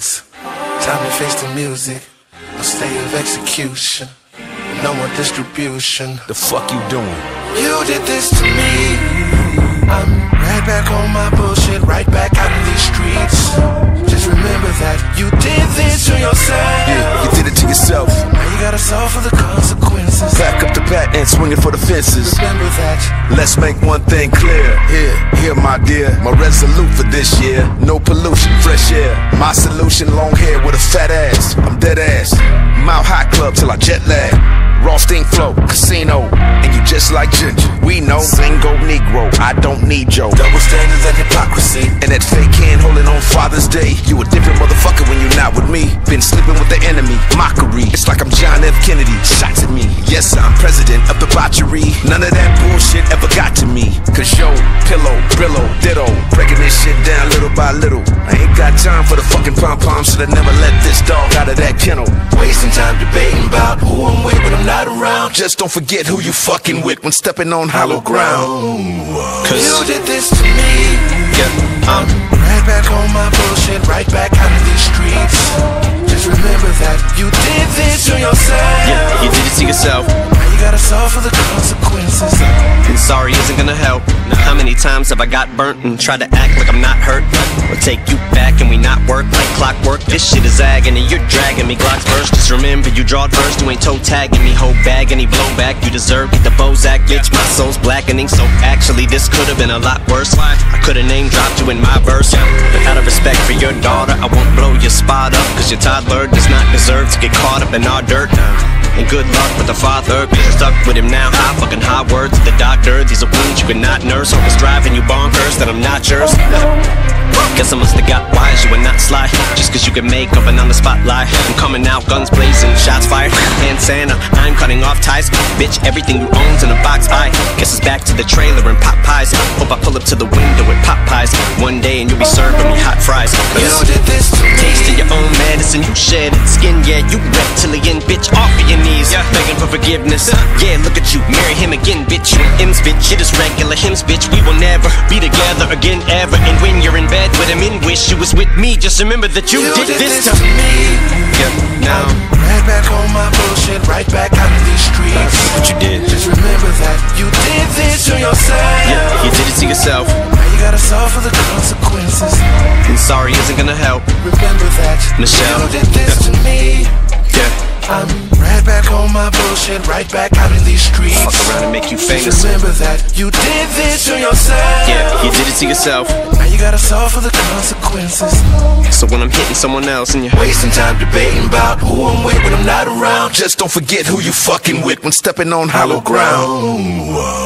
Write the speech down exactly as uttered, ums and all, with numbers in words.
streets. Time to face the music. A state of execution. No more distribution. The fuck you doing? You did this to me. I'm right back on my bullshit, right back out in these streets. Just remember that you did this to yourself. Yeah, you did it to yourself. Now you gotta suffer the consequences. Back up the bat and swinging for the fences. Remember that. Let's make one thing clear. Here, here, my dear. My resolute for this year. No pollution, fresh air. My solution, long hair with a fat ass. I'm dead ass. Mile High Club till I jet lag. Rothstein Flow, Casino, and you just like Ginger. We know, single Negro, I don't need Joe. Double standards and hypocrisy. And that fake hand holding on Father's Day. You a different motherfucker when you're not with me. Been sleeping with the enemy, mockery. It's like I'm John F. Kennedy, shots at me. Yes, I'm president of debauchery. None of that bullshit ever got to me. Cause yo, pillow, Brillo, ditto, breaking this shit down little by little. I ain't got time for the fucking pom-pom, so I never let this dog out of that kennel. Wasting time debating about who I'm with when I'm not around. Just don't forget who you fucking with when stepping on hollow ground. Cause you did this to me. Yeah, I'm right back on my bullshit, right back out in these streets. Just remember that you did this to yourself. Yeah, you did it to yourself. Now you gotta suffer the consequences. And sorry isn't gonna help. How many times have I got burnt and tried to act like I'm not hurt? Or take you back and we not work like clockwork? This shit is agony, you're dragging me. Glock's first, just remember you drawed first. You ain't toe tagging me, whole bag any blowback you deserve. Get the Bozak, bitch, my soul's blackening. So actually this could've been a lot worse. I could've name dropped you in my verse. But out of respect for your daughter, I won't blow your spot up. Cause your toddler does not deserve to get caught up in our dirt. And good luck with the father, cause you're stuck with him now. High fucking high words to the doctor. These are wounds you cannot nurse. Hope it's driving you bonkers that I'm not yours. Guess I must've got wise, you are not sly. Just cause you can make up an on the spotlight. I'm coming out, guns blazing, shots fired. Hand Santa, I'm cutting off ties. Bitch, everything you own's in a box. I guess it's back to the trailer and pot pies. Hope I pull up to the window with pot pies one day and you'll be serving me hot fries. You did this to me. Tasting your own medicine, you shed skin. Yeah, you reptilian, bitch, off of your knees, yeah, begging for forgiveness. Yeah, look at you, marry him again, bitch. You M's, bitch, it is regular hymns, bitch. We will never be together again, ever. And when you're in bed with him in wish you was with me, just remember that you, You did, did this, this to to me. Yeah, now I'm right back on my bullshit, right back out in these streets. what you did. Just remember that you did this to yourself. Yeah, you did it to yourself. Now you gotta suffer the consequences. And sorry isn't gonna help. Remember that Michelle. you did this to me. Yeah, I'm right back on my bullshit, right back out in these streets. fuck around and make you Just famous. remember that you did this to yourself. Yeah, you did it to yourself. Now you gotta suffer the consequences. So when I'm hitting someone else and you Wasting time debating about who I'm with when I'm not around. just don't forget who you fucking with when stepping on hollow ground.